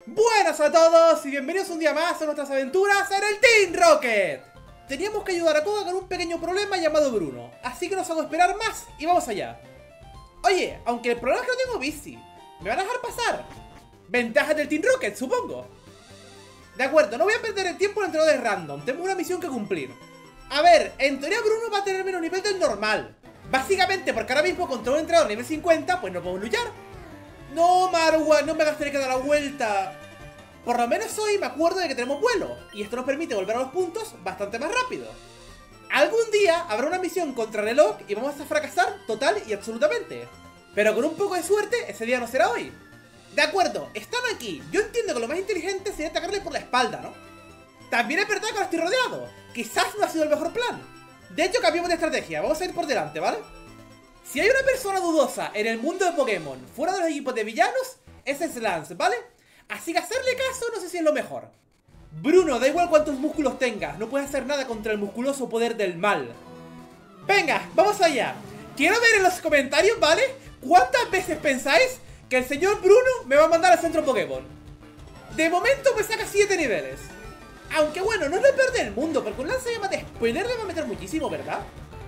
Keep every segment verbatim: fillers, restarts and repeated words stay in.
Buenas a todos y bienvenidos un día más a nuestras aventuras en el Team Rocket. Teníamos que ayudar a Koga con un pequeño problema llamado Bruno, así que no os hago esperar más y vamos allá. Oye, aunque el problema es que no tengo bici, ¿me van a dejar pasar? Ventajas del Team Rocket, supongo. De acuerdo, no voy a perder el tiempo en entrenadores random, tengo una misión que cumplir. A ver, en teoría Bruno va a tener menos nivel del normal, básicamente porque ahora mismo contra un entrenador nivel cincuenta pues no podemos luchar. No, Marwa, no me hagas tener que dar la vuelta. Por lo menos hoy me acuerdo de que tenemos vuelo, y esto nos permite volver a los puntos bastante más rápido. Algún día habrá una misión contra reloj y vamos a fracasar total y absolutamente. Pero con un poco de suerte, ese día no será hoy. De acuerdo, están aquí. Yo entiendo que lo más inteligente sería atacarle por la espalda, ¿no? También es verdad que ahora estoy rodeado. Quizás no ha sido el mejor plan. De hecho, cambiamos de estrategia. Vamos a ir por delante, ¿vale? Si hay una persona dudosa en el mundo de Pokémon fuera de los equipos de villanos, ese es Lance, ¿vale? Así que hacerle caso no sé si es lo mejor. Bruno, da igual cuántos músculos tengas, no puedes hacer nada contra el musculoso poder del mal. Venga, vamos allá. Quiero ver en los comentarios, ¿vale? ¿Cuántas veces pensáis que el señor Bruno me va a mandar al centro Pokémon? De momento me saca siete niveles. Aunque bueno, no es lo peor del mundo, porque un lance llama de spoiler le va a meter muchísimo, ¿verdad?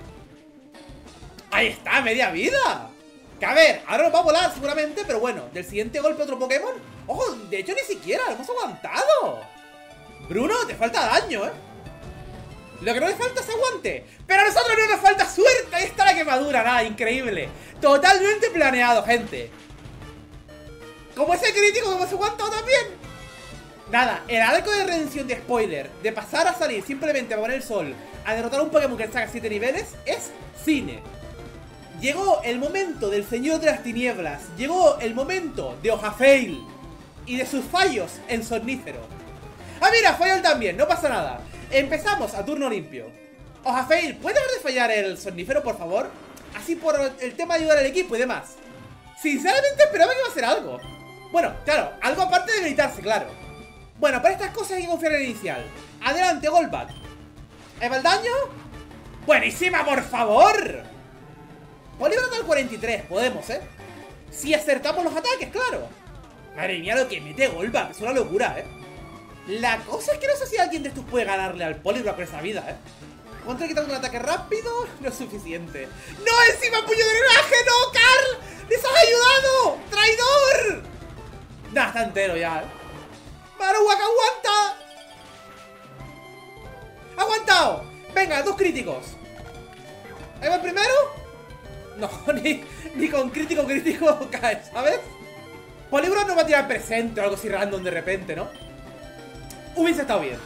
¡Ahí está! ¡Media vida! Que a ver, ahora nos va a volar seguramente, pero bueno, del siguiente golpe otro Pokémon. ¡Ojo! De hecho ni siquiera, lo hemos aguantado. Bruno, te falta daño, ¿eh? Lo que no le falta es aguante. Pero a nosotros no nos falta suerte. Ahí está la quemadura, nada, increíble. Totalmente planeado, gente. Como ese crítico que hemos aguantado también. Nada, el arco de redención de spoiler, de pasar a salir simplemente a poner el sol, a derrotar a un Pokémon que le saca siete niveles, es cine. Llegó el momento del Señor de las Tinieblas. Llegó el momento de Ojafail y de sus fallos en Somnífero. Ah, mira, falló también, no pasa nada. Empezamos a turno limpio. Ojafail, ¿puede dejar de fallar el Somnífero, por favor? Así por el tema de ayudar al equipo y demás. Sinceramente esperaba que iba a hacer algo. Bueno, claro, algo aparte de gritarse, claro. Bueno, para estas cosas hay que confiar en el inicial. Adelante, Golbat. ¿Ahí va el daño? ¡Buenísima, por favor! Polígono al cuarenta y tres, podemos, ¿eh? Si acertamos los ataques, claro. Madre mía, lo que mete Golbat, es una locura, ¿eh? La cosa es que no sé si alguien de estos puede ganarle al Poliwrath con esa vida, ¿eh? Contra quitando un ataque rápido, no es suficiente. ¡No, encima puño de drenaje! ¡No, Carl! ¡Les has ayudado! ¡Traidor! Nah, está entero ya, ¿eh? ¡Marowak, aguanta! ¡Aguantado! Venga, dos críticos. ¿Ahí va el primero? No, ni, ni con crítico crítico cae, ¿sabes? Poliwrath no va a tirar presente o algo así random de repente, ¿no? Hubiese estado bien.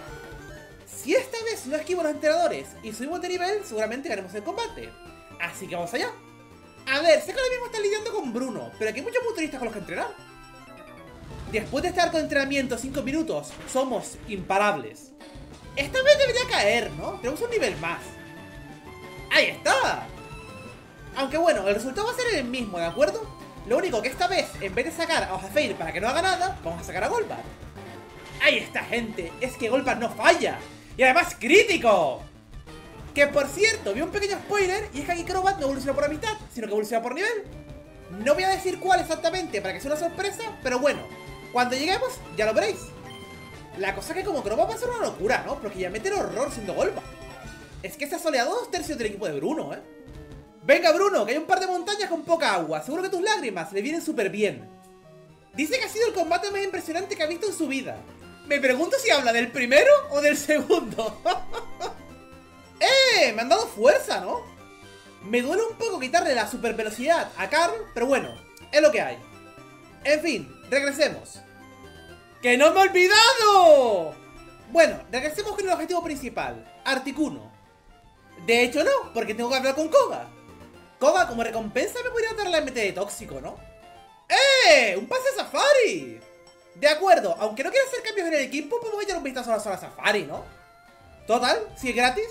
Si esta vez no esquivo los entrenadores y subimos de nivel, seguramente ganemos el combate. Así que vamos allá. A ver, sé que ahora mismo están lidiando con Bruno, pero aquí hay muchos motoristas con los que entrenar. Después de estar con entrenamiento cinco minutos, somos imparables. Esta vez debería caer, ¿no? Tenemos un nivel más. ¡Ahí está! Aunque bueno, el resultado va a ser el mismo, ¿de acuerdo? Lo único que esta vez, en vez de sacar a Ojafail para que no haga nada, vamos a sacar a Golbat. ¡Ahí está, gente! Es que Golbat no falla. Y además crítico. Que por cierto, vi un pequeño spoiler, y es que aquí Crobat no evoluciona por la mitad, sino que evoluciona por nivel. No voy a decir cuál exactamente para que sea una sorpresa, pero bueno, cuando lleguemos ya lo veréis. La cosa es que como Crobat va a ser una locura, ¿no? Porque ya mete el horror siendo Golbat. Es que se ha soleado dos tercios del equipo de Bruno, ¿eh? Venga, Bruno, que hay un par de montañas con poca agua. Seguro que tus lágrimas le vienen súper bien. Dice que ha sido el combate más impresionante que ha visto en su vida. Me pregunto si habla del primero o del segundo. ¡Eh! Me han dado fuerza, ¿no? Me duele un poco quitarle la super velocidad a Carl, pero bueno, es lo que hay. En fin, regresemos. ¡Que no me he olvidado! Bueno, regresemos con el objetivo principal, Articuno. De hecho no, porque tengo que hablar con Koga. Koga, como recompensa me podría dar la M T de tóxico, ¿no? ¡Eh! ¡Un pase safari! De acuerdo, aunque no quiera hacer cambios en el equipo, podemos echar un vistazo a la zona safari, ¿no? Total, si es gratis.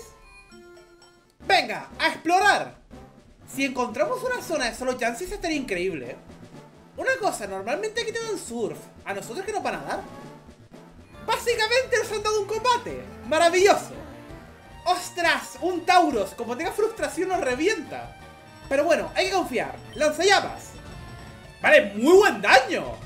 Venga, a explorar. Si encontramos una zona de solo chances estaría increíble, ¿eh? Una cosa, normalmente aquí te dan surf. ¿A nosotros que nos van a dar? Básicamente nos han dado un combate. ¡Maravilloso! ¡Ostras! Un Tauros, como tenga frustración nos revienta. Pero bueno, hay que confiar. ¡Lanzallamas! Vale, muy buen daño.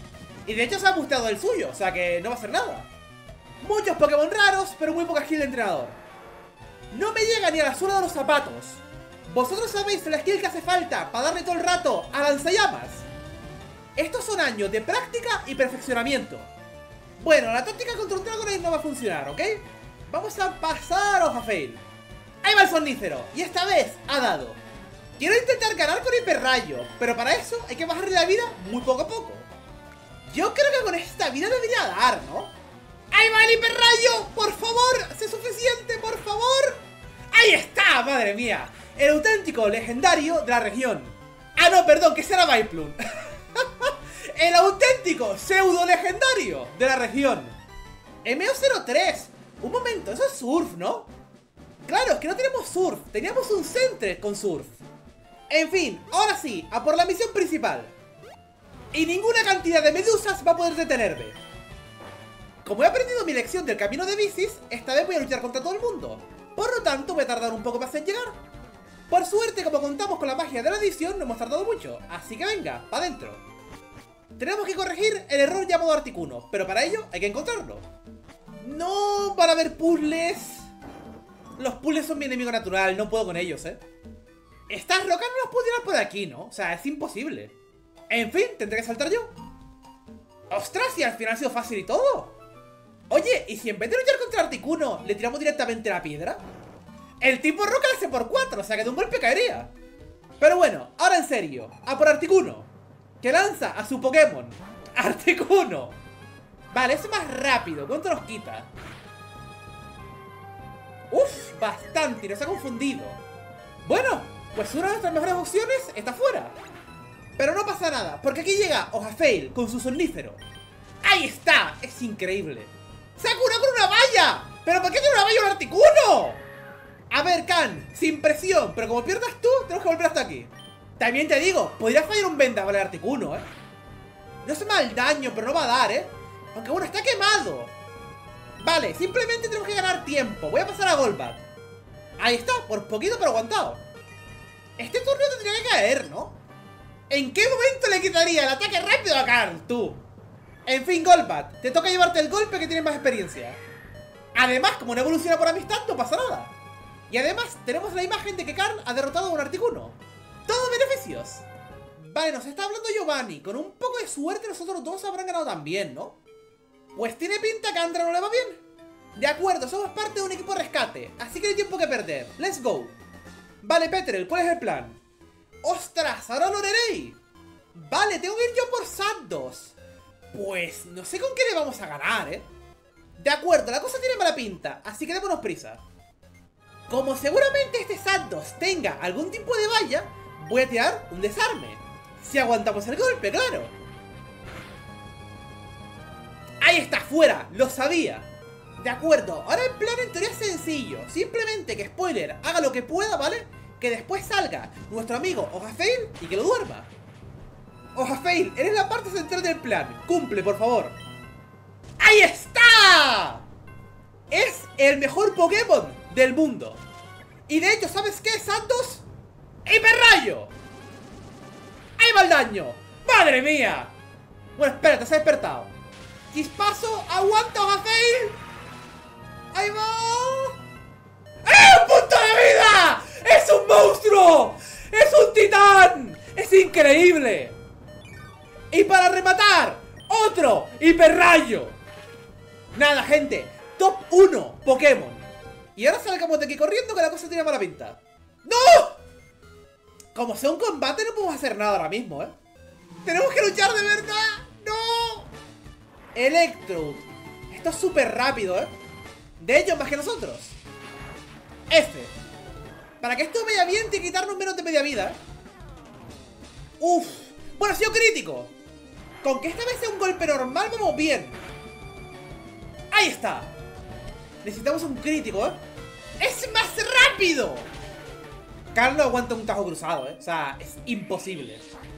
Y de hecho se ha busteado el suyo, o sea que no va a hacer nada. Muchos Pokémon raros, pero muy poca skill de entrenador. No me llega ni a la suela de los zapatos. ¿Vosotros sabéis la skill que hace falta para darle todo el rato a lanzallamas? Estos son años de práctica y perfeccionamiento. Bueno, la táctica contra un Dragonite no va a funcionar, ¿ok? Vamos a pasar a Hoja Fail. Ahí va el Somnífero, y esta vez ha dado. Quiero intentar ganar con Hiperrayo, pero para eso hay que bajarle la vida muy poco a poco. Yo creo que con esta vida debería dar, ¿no? ¡Ahí va el Hiperrayo! ¡Por favor! ¡Sé suficiente, por favor! ¡Ahí está! ¡Madre mía! El auténtico legendario de la región. Ah, no, perdón, que será Vileplume. El auténtico pseudo legendario de la región. M O cero tres. Un momento, eso es Surf, ¿no? Claro, es que no tenemos Surf. Teníamos un Sentret con Surf. En fin, ahora sí, a por la misión principal. Y ninguna cantidad de medusas va a poder detenerme. Como he aprendido mi lección del camino de Bicis, esta vez voy a luchar contra todo el mundo. Por lo tanto, voy a tardar un poco más en llegar. Por suerte, como contamos con la magia de la edición, no hemos tardado mucho. Así que venga, para adentro. Tenemos que corregir el error llamado Articuno, pero para ello hay que encontrarlo. No van a haber puzzles. Los puzzles son mi enemigo natural, no puedo con ellos, ¿eh? Estas rocas no las puedo tirar por aquí, ¿no? O sea, es imposible. En fin, tendré que saltar yo. ¡Ostras! Y al final ha sido fácil y todo. Oye, ¿y si en vez de luchar contra Articuno le tiramos directamente la piedra? El tipo roca le hace por cuatro, o sea que de un golpe caería. Pero bueno, ahora en serio, a por Articuno, que lanza a su Pokémon Articuno. Vale, es más rápido, ¿cuánto nos quita? Uf, bastante, nos ha confundido. Bueno, pues una de nuestras mejores opciones está fuera. Pero no pasa nada, porque aquí llega Hoja Fail con su Somnífero. ¡Ahí está! Es increíble. ¡Se ha curado con una valla! ¿Pero por qué tiene una valla un Articuno? A ver, Can, sin presión, pero como pierdas tú, tenemos que volver hasta aquí. También te digo, podría fallar un vendaval al Articuno, ¿eh? No hace mal daño, pero no va a dar, ¿eh? Aunque bueno, está quemado. Vale, simplemente tenemos que ganar tiempo. Voy a pasar a Golbat. Ahí está, por poquito pero aguantado. Este turno tendría que caer, ¿no? ¿En qué momento le quitaría el ataque rápido a Carl, tú? En fin, Golbat, te toca llevarte el golpe que tienes más experiencia. Además, como no evoluciona por amistad, no pasa nada. Y además, tenemos la imagen de que Carl ha derrotado a un Articuno. ¡Todos beneficios! Vale, nos está hablando Giovanni. Con un poco de suerte nosotros dos habrán ganado también, ¿no? Pues tiene pinta que a Andra no le va bien. De acuerdo, somos parte de un equipo de rescate, así que no hay tiempo que perder. ¡Let's go! Vale, Petrel, ¿cuál es el plan? ¡Ostras! ¡Ahora lo haré! Vale, tengo que ir yo por Zapdos. Pues no sé con qué le vamos a ganar, ¿eh? De acuerdo, la cosa tiene mala pinta, así que démonos prisa. Como seguramente este Zapdos tenga algún tipo de valla, voy a tirar un desarme. Si aguantamos el golpe, claro. Ahí está, fuera, lo sabía. De acuerdo, ahora el plan en teoría es sencillo. Simplemente que Spoiler haga lo que pueda, ¿vale? Que después salga nuestro amigo Hoja Fail y que lo duerma. Hoja Fail, eres la parte central del plan. Cumple, por favor. ¡Ahí está! Es el mejor Pokémon del mundo. Y de hecho, ¿sabes qué, Santos? ¡Hiperrayo! ¡Ahí va el daño! ¡Madre mía! Bueno, espérate, se ha despertado. Chispazo, aguanta, Hoja Fail. ¡Ahí va! ¡Eh! ¡Un punto de vida! ¡Es un monstruo! ¡Es un titán! ¡Es increíble! Y para rematar, otro Hiperrayo. Nada, gente, top uno Pokémon. Y ahora salgamos de aquí corriendo, que la cosa tiene mala pinta. ¡No! Como sea un combate no podemos hacer nada ahora mismo, ¿eh? ¡Tenemos que luchar de verdad! ¡No! Electrode. Esto es súper rápido, ¿eh? De hecho, más que nosotros. F. Para que esto vaya bien, tiene que quitarnos menos de media vida, ¿eh? Uf. Bueno, ha sido crítico. Con que esta vez sea un golpe normal, vamos bien. Ahí está. Necesitamos un crítico, ¿eh? ¡Es más rápido! Carl no aguanta un tajo cruzado, ¿eh? O sea, es imposible.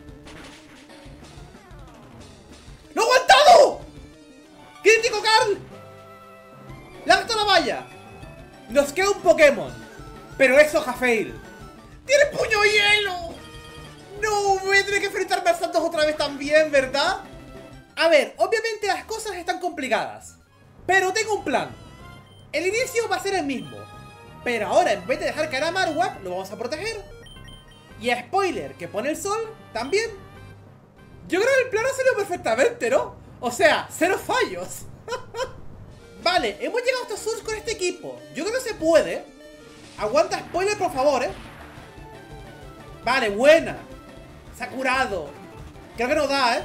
¡Lo ha aguantado! ¡Crítico, Carl! ¡Lanza la valla! Nos queda un Pokémon. Pero es Hoja Fail. ¡Tiene puño hielo! No, voy a tener que enfrentarme a Santos otra vez también, ¿verdad? A ver, obviamente las cosas están complicadas, pero tengo un plan. El inicio va a ser el mismo, pero ahora en vez de dejar caer a Marowak, lo vamos a proteger. Y a spoiler, que pone el sol, también. Yo creo que el plan ha salido perfectamente, ¿no? O sea, cero fallos. Vale, hemos llegado hasta Sur con este equipo. Yo creo que se puede. Aguanta spoiler, por favor, ¿eh? Vale, buena. Se ha curado. Creo que no da, ¿eh?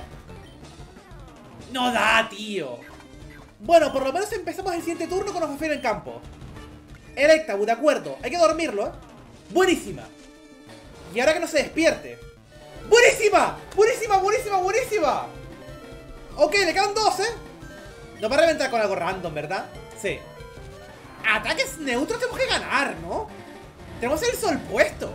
No da, tío. Bueno, por lo menos empezamos el siguiente turno con Ojafeil en campo. Electabuzz, de acuerdo. Hay que dormirlo, ¿eh? Buenísima. Y ahora que no se despierte. ¡Buenísima! ¡Buenísima, buenísima, buenísima! Ok, le quedan dos, ¿eh? Nos va a reventar con algo random, ¿verdad? Sí. Ataques neutros tenemos que ganar, ¿no? Tenemos el sol puesto.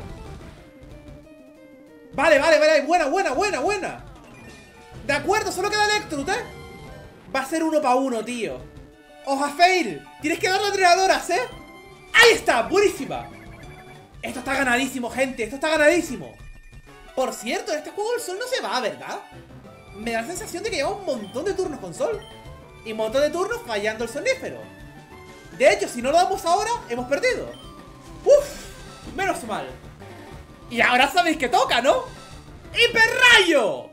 Vale, vale, vale. Buena, buena, buena, buena. De acuerdo, solo queda Electrode, ¿eh? Va a ser uno para uno, tío. Ojafeil, tienes que darle a drenadoras, ¿eh? ¡Ahí está! ¡Buenísima! Esto está ganadísimo, gente. Esto está ganadísimo. Por cierto, en este juego el sol no se va, ¿verdad? Me da la sensación de que lleva un montón de turnos con sol. Y un montón de turnos fallando el sonífero. De hecho, si no lo damos ahora, hemos perdido. ¡Uf! Menos mal. Y ahora sabéis que toca, ¿no? ¡Hiperrayo!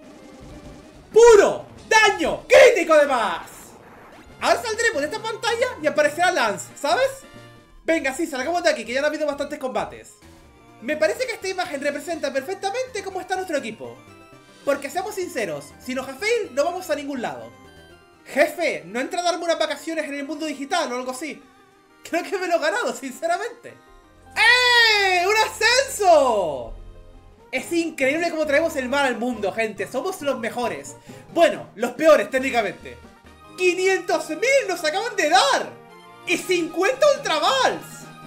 ¡Puro! ¡Daño! ¡Crítico además! Ahora saldremos de esta pantalla y aparecerá Lance, ¿sabes? Venga, sí, salgamos de aquí, que ya han habido bastantes combates. Me parece que esta imagen representa perfectamente cómo está nuestro equipo. Porque seamos sinceros, sin Ojafeil no vamos a ningún lado. Jefe, no entra a darme unas vacaciones en el mundo digital o algo así. Creo que me lo he ganado, sinceramente. ¡Eh! ¡Un ascenso! Es increíble cómo traemos el mal al mundo, gente. Somos los mejores. Bueno, los peores técnicamente. ¡quinientos mil nos acaban de dar! ¡Y cincuenta ultravals!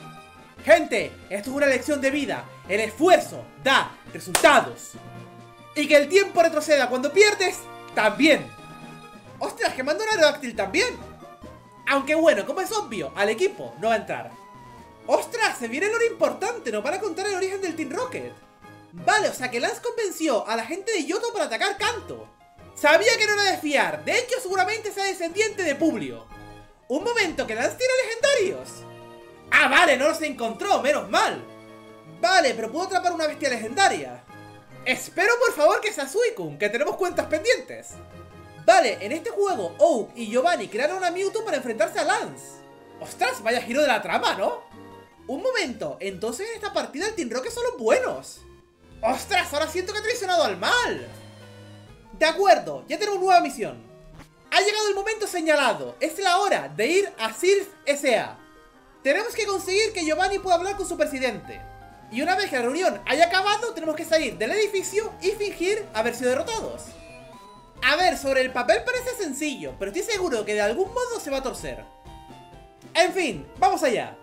Gente, esto es una lección de vida. El esfuerzo da resultados. Y que el tiempo retroceda cuando pierdes, también. ¡Ostras, que manda un Aerodáctil también! Aunque bueno, como es obvio, al equipo no va a entrar. ¡Ostras! Se viene lo importante, nos van a contar el origen del Team Rocket. Vale, o sea que Lance convenció a la gente de Yoto para atacar Kanto. Sabía que no era de fiar, de hecho seguramente sea descendiente de Publio. Un momento, que Lance tiene legendarios. Ah, vale, no los encontró, menos mal. Vale, pero puedo atrapar una bestia legendaria. Espero por favor que sea Suicune, que tenemos cuentas pendientes. Vale, en este juego Oak y Giovanni crearon a Mewtwo para enfrentarse a Lance. Ostras, vaya giro de la trama, ¿no? Un momento, entonces en esta partida el Team Rocket son los buenos. ¡Ostras! Ahora siento que he traicionado al mal. De acuerdo, ya tenemos nueva misión. Ha llegado el momento señalado. Es la hora de ir a Silph S A Tenemos que conseguir que Giovanni pueda hablar con su presidente. Y una vez que la reunión haya acabado, tenemos que salir del edificio y fingir haber sido derrotados. A ver, sobre el papel parece sencillo, pero estoy seguro que de algún modo se va a torcer. En fin, vamos allá.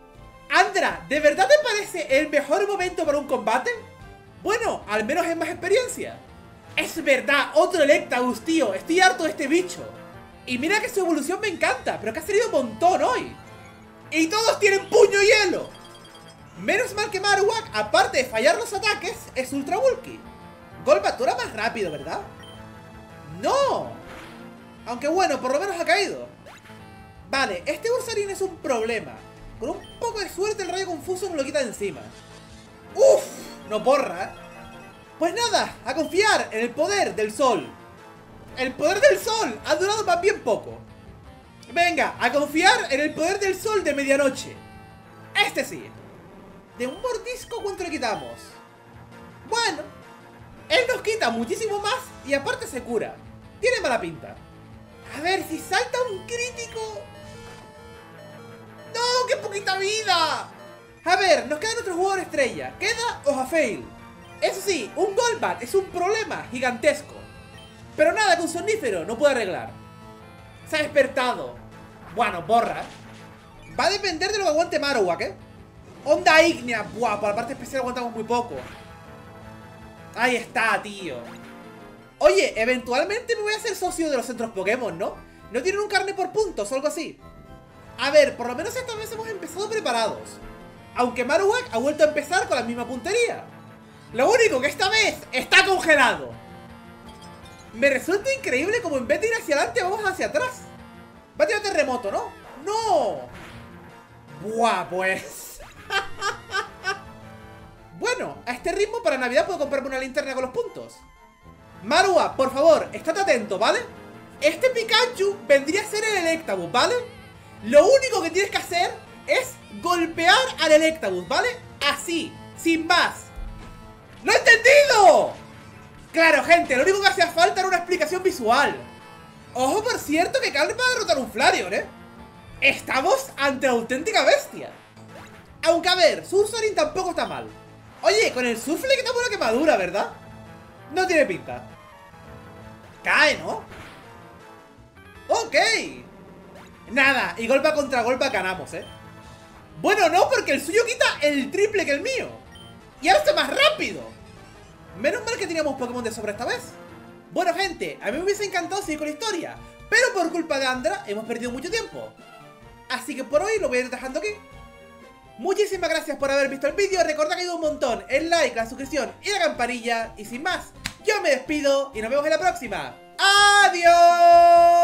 Andra, ¿de verdad te parece el mejor momento para un combate? Bueno, al menos es más experiencia. Es verdad, otro Electabuzz, tío. Estoy harto de este bicho. Y mira que su evolución me encanta, pero que ha salido un montón hoy. Y todos tienen puño hielo. Menos mal que Marowak, aparte de fallar los ataques, es Ultra Bulky. Golbat, tú eras más rápido, ¿verdad? ¡No! Aunque bueno, por lo menos ha caído. Vale, este Ursaring es un problema. Con un poco de suerte el rayo confuso me lo quita de encima. ¡Uf! No borra, ¿eh? Pues nada, a confiar en el poder del sol. El poder del sol ha durado más bien poco. Venga, a confiar en el poder del sol de medianoche. Este sí. De un mordisco, ¿cuánto le quitamos? Bueno, él nos quita muchísimo más y aparte se cura. Tiene mala pinta. A ver, si salta un crítico... ¡No! ¡Qué poquita vida! A ver, nos queda nuestro jugador estrella. Queda Ojafeil. Eso sí, un Golbat es un problema gigantesco. Pero nada que un sonífero no puede arreglar. Se ha despertado. Bueno, borra. Va a depender de lo que aguante Marowak, ¿eh? Onda ígnea. Buah, por la parte especial aguantamos muy poco. Ahí está, tío. Oye, eventualmente me voy a hacer socio de los centros Pokémon, ¿no? No tienen un carne por puntos o algo así. A ver, por lo menos esta vez hemos empezado preparados. Aunque Marowak ha vuelto a empezar con la misma puntería. Lo único que esta vez está congelado. Me resulta increíble como en vez de ir hacia adelante vamos hacia atrás. Va a tirar terremoto, ¿no? ¡No! Buah, pues. Bueno, a este ritmo para Navidad puedo comprarme una linterna con los puntos. Marua, por favor, estate atento, ¿vale? Este Pikachu vendría a ser el Electabuzz, ¿vale? Lo único que tienes que hacer es golpear al Electabuzz, ¿vale? Así, sin más. ¡Lo he entendido! Claro, gente, lo único que hacía falta era una explicación visual. Ojo, por cierto, que Calma va a derrotar un Flareon, ¿eh? Estamos ante la auténtica bestia. Aunque, a ver, Sursarin tampoco está mal. Oye, con el Surf le quita buena quemadura, ¿verdad? No tiene pinta. Cae, ¿no? Ok. Nada, y golpe contra golpe ganamos, ¿eh? Bueno, no, porque el suyo quita el triple que el mío. Y ahora está más rápido. Menos mal que teníamos Pokémon de sobra esta vez. Bueno, gente, a mí me hubiese encantado seguir con la historia, pero por culpa de Andra hemos perdido mucho tiempo. Así que por hoy lo voy a ir dejando aquí. Muchísimas gracias por haber visto el vídeo. Recordad que ayuda un montón el like, la suscripción y la campanilla. Y sin más, yo me despido y nos vemos en la próxima. ¡Adiós!